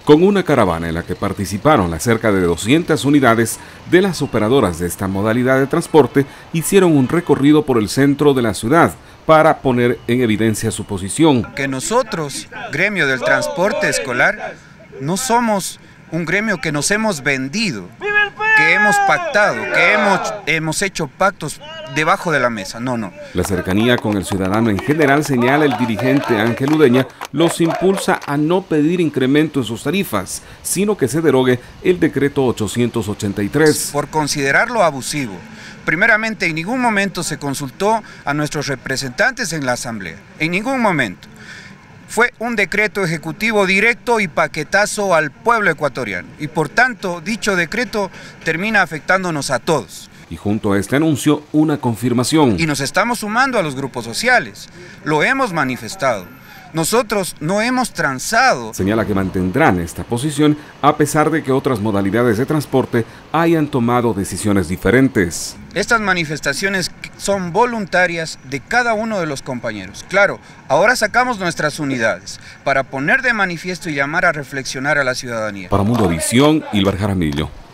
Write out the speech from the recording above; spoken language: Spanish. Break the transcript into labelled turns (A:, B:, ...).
A: con una caravana en la que participaron las cerca de 200 unidades de las operadoras de esta modalidad de transporte, hicieron un recorrido por el centro de la ciudad para poner en evidencia su posición.
B: Que nosotros, gremio del transporte escolar, no somos un gremio que nos hemos vendido, que hemos pactado, que hemos hecho pactos debajo de la mesa, no.
A: La cercanía con el ciudadano en general, señala el dirigente Ángel Udeña, los impulsa a no pedir incremento en sus tarifas, sino que se derogue el decreto 883.
B: Por considerarlo abusivo. Primeramente, en ningún momento se consultó a nuestros representantes en la asamblea, en ningún momento. Fue un decreto ejecutivo directo y paquetazo al pueblo ecuatoriano. Y por tanto, dicho decreto termina afectándonos a todos.
A: Y junto a este anuncio, una confirmación.
B: Y nos estamos sumando a los grupos sociales. Lo hemos manifestado. Nosotros no hemos transado.
A: Señala que mantendrán esta posición a pesar de que otras modalidades de transporte hayan tomado decisiones diferentes.
B: Estas manifestaciones son voluntarias de cada uno de los compañeros. Claro, ahora sacamos nuestras unidades para poner de manifiesto y llamar a reflexionar a la ciudadanía.
A: Para Mundo Visión, Ilber Jaramillo.